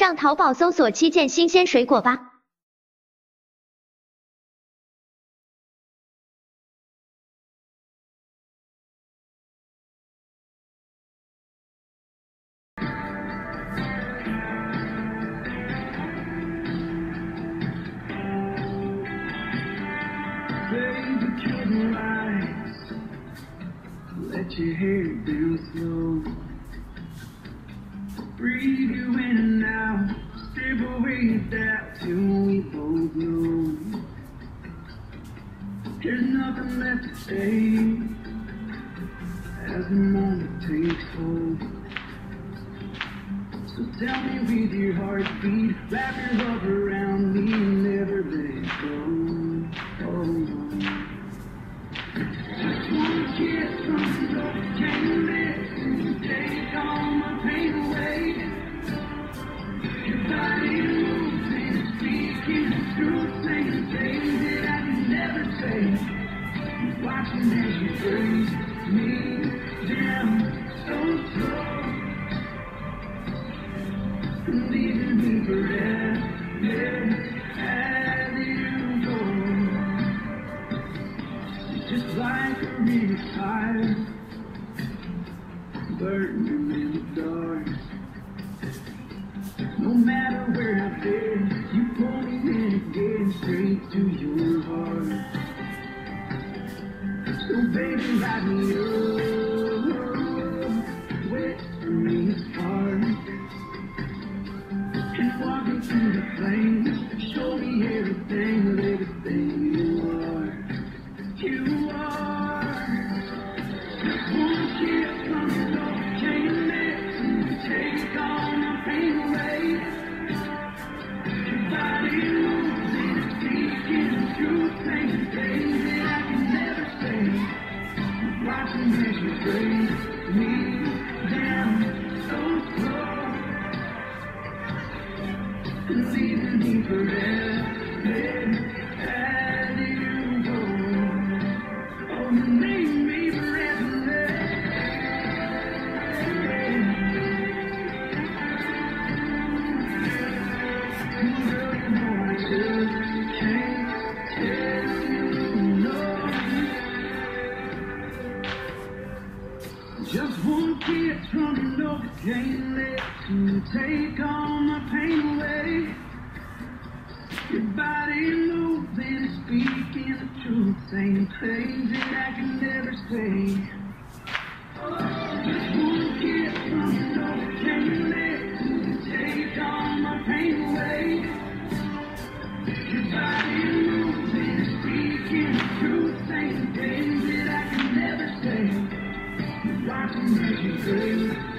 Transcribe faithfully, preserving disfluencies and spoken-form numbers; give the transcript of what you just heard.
上淘宝搜索七件新鲜水果吧。 Let your hair down slow. Breathe you in and out. Strip away your doubt till we both know there's nothing left to say as the moment takes hold. So tell me with your heartbeat, wrap your love around me and never let it go. Oh, just one kiss from those tender lips and take all my pain away. Your body moves and it's speaking the truth, saying things that I can never say. Watching as you break me down so slow, leaving me forever as you go. Just like a real fire, burning in the dark. No matter where I've been, you pull me in again, straight to your heart. So baby, light me up, wait for me to spark, and walk me through the flames. Show me everything, everything you are. You are. Just one kiss from your love, chain lips, and take all my pain away. Your body moves and it's speaking the truth, saying things that I can never say. Watching as you break me down so slow, and leaving me forever as you go. Oh, you leave me forever. Girl, you know I just can't tell you no. Just one kiss from your Novocaine lips and take all my pain away. Your body moves and it's speaking the truth, saying things that I can never say. Just one kiss from your Novocaine lips and take all my pain away. Your body moves and it's speaking the truth, saying things that I can never say. Watching as you break